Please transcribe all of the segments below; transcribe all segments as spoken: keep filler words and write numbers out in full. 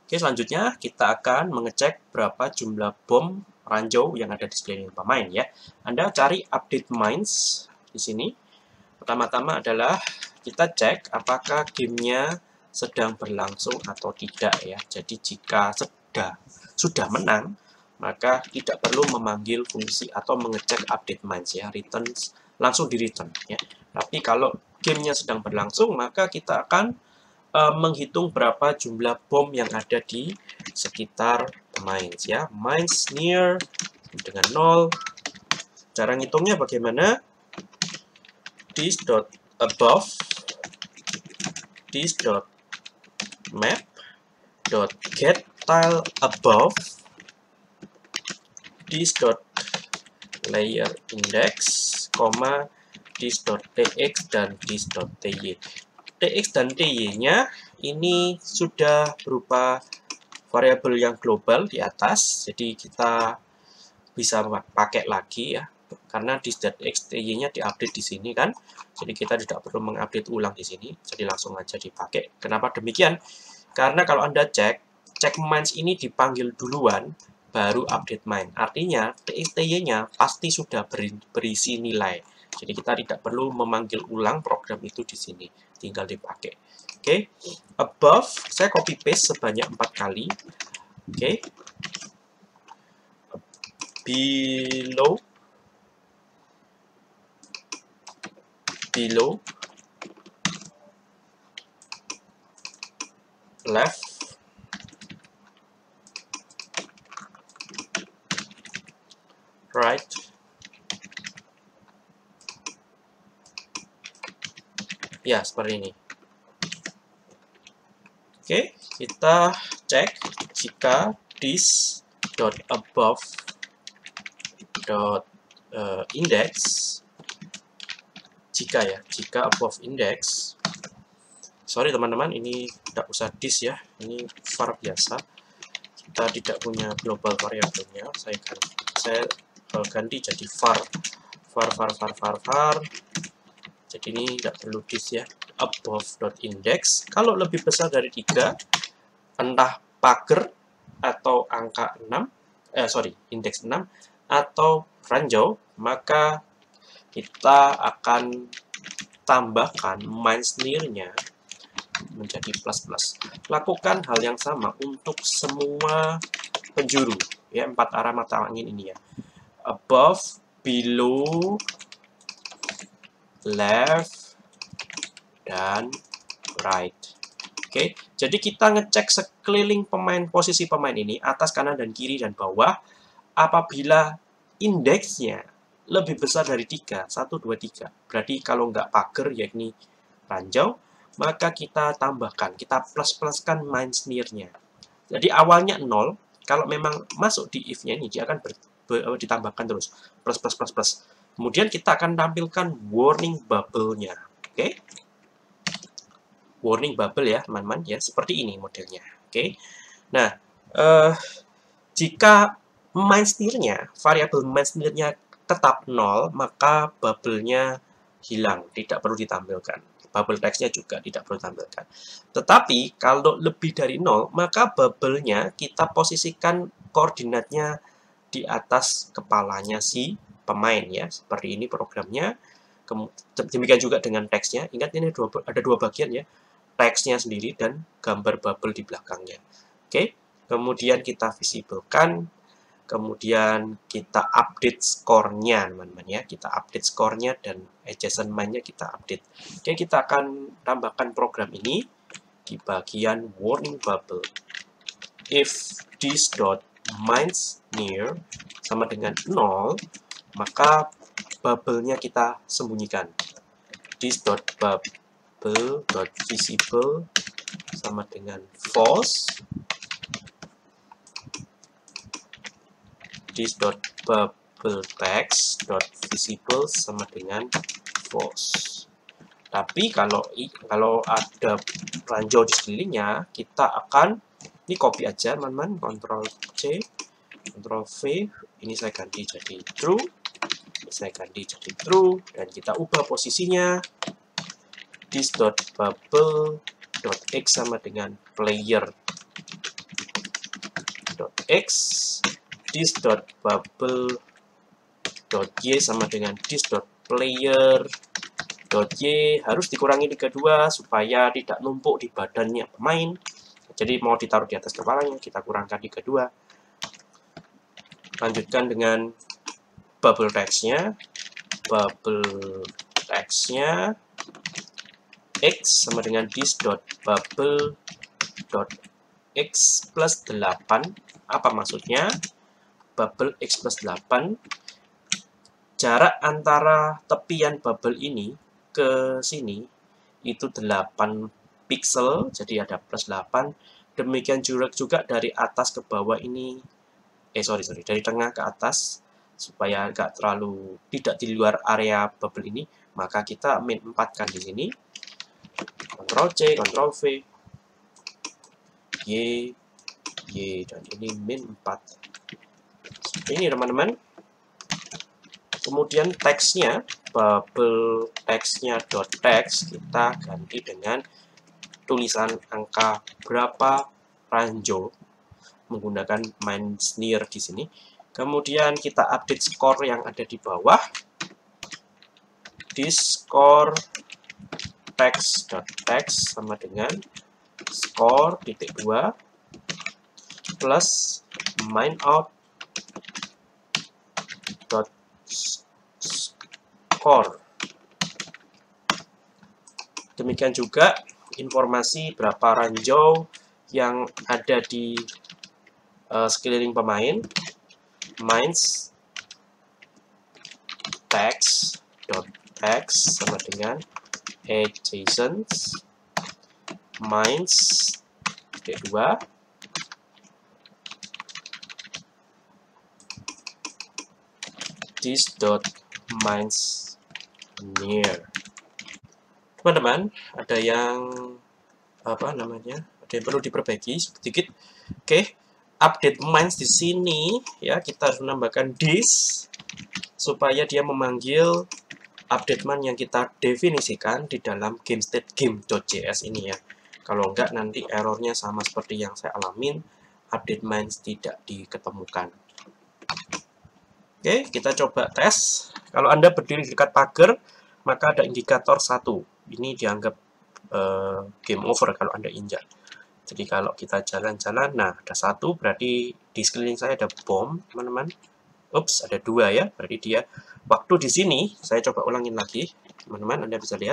Oke, selanjutnya kita akan mengecek berapa jumlah bom ranjau yang ada di sekeliling pemain ya. Anda cari update mines di sini. Pertama-tama adalah kita cek apakah gamenya sedang berlangsung atau tidak ya. Jadi jika sudah sudah menang, maka tidak perlu memanggil fungsi atau mengecek update mines ya, return langsung di return ya. Tapi kalau gamenya sedang berlangsung, maka kita akan uh, menghitung berapa jumlah bom yang ada di sekitar mines ya. Mines near dengan nol. Cara ngitungnya bagaimana? This dot above this dot map dot get tile above this dot layer index, koma this dot tx dan this dot ty. Tx dan ty-nya ini sudah berupa variabel yang global di atas, jadi kita bisa pakai lagi ya, karena dis.xty-nya diupdate di sini kan, jadi kita tidak perlu mengupdate ulang di sini, jadi langsung aja dipakai. Kenapa demikian? Karena kalau Anda cek, cek mines ini dipanggil duluan, baru update mine. Artinya txty-nya pasti sudah beri, berisi nilai, jadi kita tidak perlu memanggil ulang program itu di sini, tinggal dipakai. Oke, okay. Above saya copy paste sebanyak empat kali. Oke. Okay. Below below left right ya, seperti ini. Oke, kita cek jika this dot above dot uh, index, jika ya, jika above index, sorry teman-teman, ini tidak usah this ya, ini var biasa, kita tidak punya global variabelnya, saya ganti, saya uh, ganti jadi var, var var var var var, jadi ini tidak perlu this ya, above dot index. Kalau lebih besar dari tiga, entah pagar atau angka enam, eh sorry, indeks enam atau ranjau, maka kita akan tambahkan mines near-nya menjadi plus plus. Lakukan hal yang sama untuk semua penjuru ya, empat arah mata angin ini ya. Above, below, left, dan right. Oke, jadi kita ngecek sekeliling pemain, posisi pemain ini, atas, kanan, dan kiri, dan bawah. Apabila indeksnya lebih besar dari tiga, satu, dua, tiga, berarti kalau nggak pagar, yakni ranjau, maka kita tambahkan, kita plus-pluskan mines near-nya. Jadi awalnya nol, kalau memang masuk di if-nya ini, dia akan ber, ber, ditambahkan terus, plus, plus, plus, plus. Kemudian kita akan tampilkan warning bubble-nya. Oke, okay? Warning bubble ya teman-teman ya, seperti ini modelnya. Oke, okay? Nah uh, jika mines near-nya, variabel mines near-nya tetap nol, maka bubble-nya hilang, tidak perlu ditampilkan. Bubble text-nya juga tidak perlu ditampilkan. Tetapi kalau lebih dari nol, maka bubble-nya kita posisikan koordinatnya di atas kepalanya si pemain ya, seperti ini programnya. Demikian juga dengan teksnya. Ingat ini dua, ada dua bagian ya, teksnya sendiri dan gambar bubble di belakangnya. Oke, kemudian kita visibelkan, kemudian kita update skornya teman-teman ya, kita update skornya dan adjacent mine-nya kita update. Oke, kita akan tambahkan program ini di bagian warning bubble. If this dot mines near sama dengan nol, maka bubble-nya kita sembunyikan. This dot bubble dot visible sama dengan false. This dot bubble text dot visible sama dengan false. Tapi kalau kalau ada ranjau di sekelilingnya, kita akan ini copy aja teman-teman, Ctrl C, Ctrl V, ini saya ganti jadi true, ini saya ganti jadi true, dan kita ubah posisinya. This dot bubble dot x sama dengan player dis.x, dis.bubble.y sama dengan dis.player.y, harus dikurangi tiga puluh dua supaya tidak numpuk di badannya pemain. Jadi mau ditaruh di atas kepalanya, kita kurangkan tiga puluh dua. Lanjutkan dengan bubble text-nya. Bubble text-nya x sama dengan dis.bubble.x plus delapan. Apa maksudnya? Bubble x plus delapan. Jarak antara tepian bubble ini ke sini itu delapan pixel, jadi ada plus delapan. Demikian juga dari atas ke bawah ini, eh sorry sorry dari tengah ke atas, supaya nggak terlalu tidak di luar area bubble ini, maka kita min empat kan di sini. Ctrl C, Ctrl V, Y, Y, dan ini min empat. Seperti ini teman-teman. Kemudian teksnya, bubble teksnya dot text, kita ganti dengan tulisan angka berapa ranjo menggunakan MindSnare di sini. Kemudian kita update skor yang ada di bawah. This score text.text sama dengan skor titik dua plus minOut dot score. Demikian juga informasi berapa ranjau yang ada di uh, sekeliling pemain. Minds text dot text sama dengan adjacent minds titik dua this dot minds near. Teman-teman, ada yang apa namanya? Ada yang perlu diperbaiki sedikit. Oke, update minds di sini ya, kita harus menambahkan this supaya dia memanggil update man yang kita definisikan di dalam GameStateGame.js ini ya. Kalau enggak nanti errornya sama seperti yang saya alamin, update minds tidak diketemukan. Oke, kita coba tes. Kalau Anda berdiri di dekat pagar, maka ada indikator satu. Ini dianggap uh, game over kalau Anda injak. Jadi kalau kita jalan-jalan, nah ada satu, berarti di sekeliling saya ada bom, teman-teman. Ups, ada dua ya, berarti dia waktu di sini. Saya coba ulangin lagi, teman-teman, Anda bisa lihat.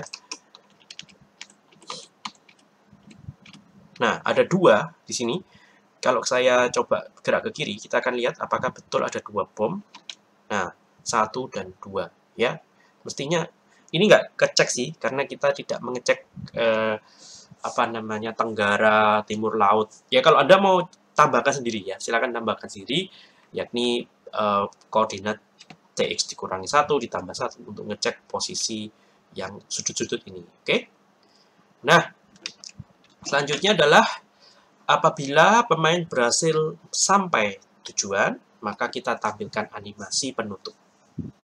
Nah, ada dua di sini. Kalau saya coba gerak ke kiri, kita akan lihat apakah betul ada dua bom. Nah, satu dan dua ya. Mestinya ini nggak kecek sih, karena kita tidak mengecek eh, apa namanya tenggara, timur laut. Ya kalau Anda mau tambahkan sendiri ya, silakan tambahkan sendiri, yakni eh, koordinat T X dikurangi satu ditambah satu untuk ngecek posisi yang sudut-sudut ini. Oke. Nah, selanjutnya adalah apabila pemain berhasil sampai tujuan, maka kita tampilkan animasi penutup.